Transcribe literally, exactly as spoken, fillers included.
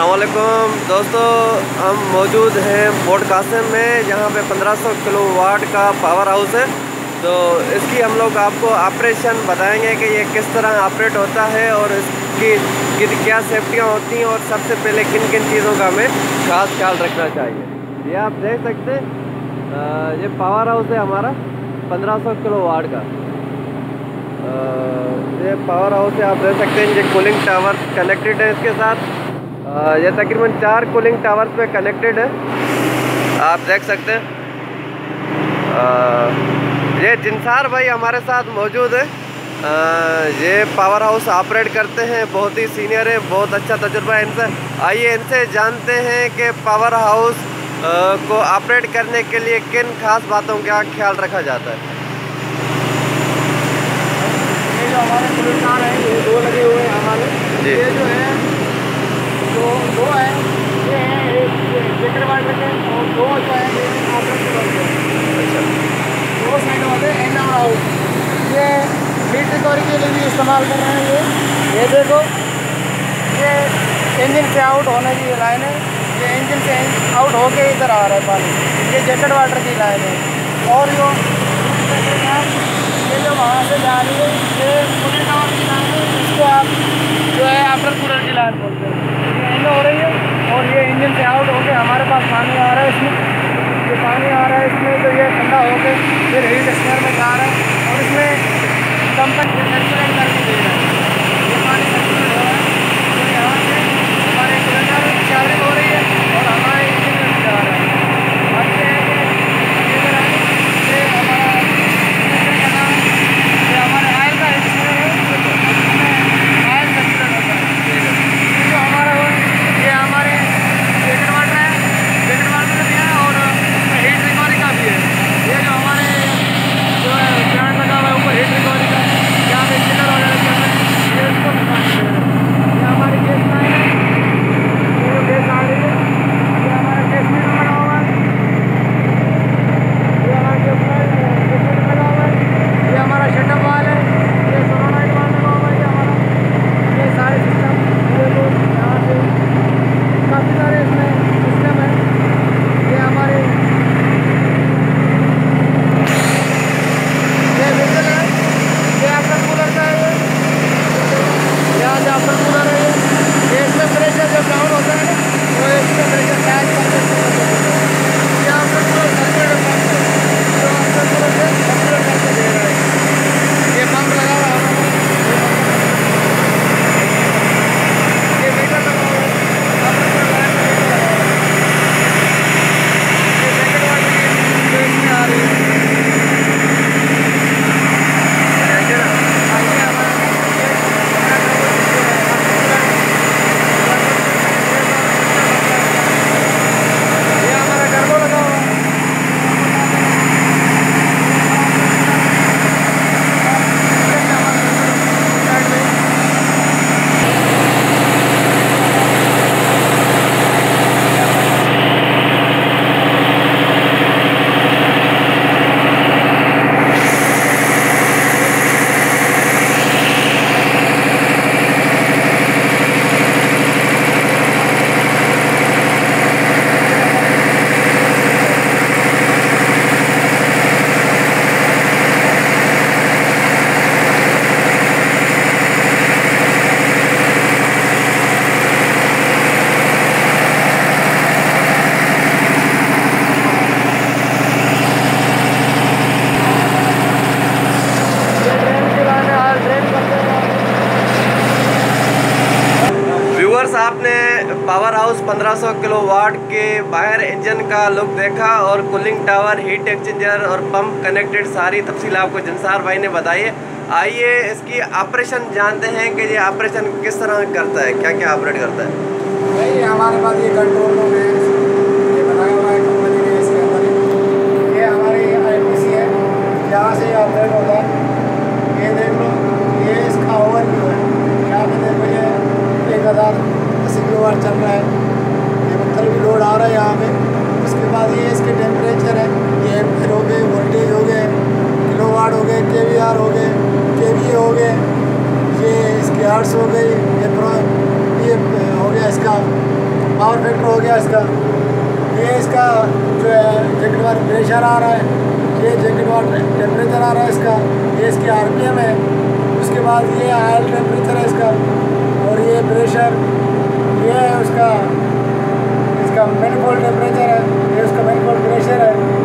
अस्सलामुअलैकुम दोस्तों, हम मौजूद हैं बोर्ड कासिम में, जहाँ पे पंद्रह सौ किलो वाट का पावर हाउस है। तो इसकी हम लोग आपको ऑपरेशन बताएंगे कि ये किस तरह ऑपरेट होता है और इसकी कि क्या सेफ्टियाँ होती हैं और सबसे पहले किन किन चीज़ों का हमें खास ख्याल रखना चाहिए। ये आप देख सकते हैं, ये पावर हाउस है हमारा पंद्रह सौ किलो वाट का। ये पावर हाउस है, आप देख सकते हैं। ये कूलिंग टावर कनेक्टेड है इसके साथ। ये तकरीबन चार कूलिंग टावर्स पे कनेक्टेड है, आप देख सकते हैं। ये जिनसार भाई हमारे साथ मौजूद है। आ, ये पावर हाउस ऑपरेट करते हैं, बहुत ही सीनियर है, बहुत अच्छा तजुर्बा है इनसे। आइए इनसे जानते हैं कि पावर हाउस आ, को ऑपरेट करने के लिए किन खास बातों का ख्याल रखा जाता है। ये जो हमारे कूलिंग टावर हैं, ये दो लगे हुए हैं हमारे। ये जो है दो दो है, ये है एक जेकर वाटर के, और दो जो है ये ऑपरेटर के। अच्छा, दो साइड वाले एंड आउट, ये हीट रिकवरी के लिए भी इस्तेमाल कर रहे हैं। ये ये देखो, ये इंजन से आउट होने की लाइन है। ये इंजन से आउट होके इधर आ रहा है पानी। ये जैकेट वाटर की लाइन है। और जो ये जो वहाँ से जा रही है, ये कूलिंग टावर की लाइन है। इसको आप जो है आफ्टर कूलर की लाइन बोलते हैं। ये एंड हो रही है और ये इंजन से आउट होके हमारे पास पानी आ रहा है। इसमें जो पानी आ रहा है इसमें तो ये ठंडा होके फिर हीट एक्सचेंजर में जा रहा है और इसमें कंपनी सर्कुलेट करके दे रहा है। ये पानी सर्कुलेट हो रहा है तो यहाँ से हमारे कूलर की चार्जिंग हो रही है और हमारे इंजन में जा रहा है। अच्छे हैं कि ये जो है ये हमारा ये हमारे आयल का हिस्सा है, इसमें आयल सर्कुलेट होता है। ये जो हमारा ये हमारे जेकेट वाटर है, जेकेट वाटर भी है और इसमें हीट रिकवरी का भी है। ये जो हमारे जो है प्लांट लगा हुआ है ऊपर हीट रिकवरी का, यहाँ पे चिलर वगैरह चल रहे हैं, ये इसको भी पानी दे रहे हैं। ये हमारी गैस लाइन है, ये जो गैस आ रही है, ये हमारा गैस मीटर लगा हुआ है। ये हमारा गैस मीटर लगा हुआ है। ये हमारा शटअप वाल है, ये सोनोलाइट वाल लगा हुआ है। ये हमारा ये सारे सिस्टम, ये लोग यहाँ से काफ़ी सारे इसमें सिस्टम है। ये हमारे ये व्हीकल है, ये आफ्टर कूलर का है। यहाँ से आफ्टर कूलर है। ये ये इसमें प्रेशर जब डाउन होता है तो इसमें प्रेशर कैच करके ये आफ्टर कूलर सर्कुलेटर पंप है, जो आफ्टर कूलर से सर्कुलेट करके दे रहा है। ये पंप लगा हुआ है, ये मीटर लगा हुआ है, आफ्टर कूलर लाइन में मीटर लगा हुआ है। ये जैकेट वाटर की जो इसमें आ रही है, आपने पावर हाउस पंद्रह सौ किलो वाट के बाहर इंजन का लुक देखा और कूलिंग टावर, हीट एक्सचेंजर और पंप कनेक्टेड सारी तफसील आपको जिनसार भाई ने बताई है। आइए इसकी ऑपरेशन जानते हैं कि ये ऑपरेशन किस तरह करता है, क्या क्या ऑपरेट करता है। भाई हमारे पास ये कंट्रोल रूम है, ये बनाया हुआ है कंपनी ने। इसके अंदर ये हमारी आई पी सी है, यहाँ से ऑपरेट होता है। ये देख लो, ये इसका ओवरव्यू है। यहाँ पे देखो, ये एक हज़ार अस्सी किलो वाट चल रहा है। ये पत्थर भी लोड आ रहा है यहाँ पे। उसके बाद ये इसके टेम्परेचर है, ये एम्पीयर हो गए, वोल्टेज हो गए, किलो वाट हो गए, के वी आर हो गए, के वी ए हो गए, ये इसके हार्ट्स हो गई, ये प्रो ये हो गया इसका पावर फैक्टर हो गया इसका। ये इसका जो है जैकेट वाटर प्रेशर आ रहा है, ये जैकेट वाटर टेम्परेचर आ रहा है इसका, ये इसकी आरपीएम है। उसके बाद ये ऑयल टेम्परेचर है इसका, और ये प्रेशर, ये है उसका इसका मैनिफोल्ड टेम्परेचर है, ये उसका मैनिफोल्ड प्रेशर है।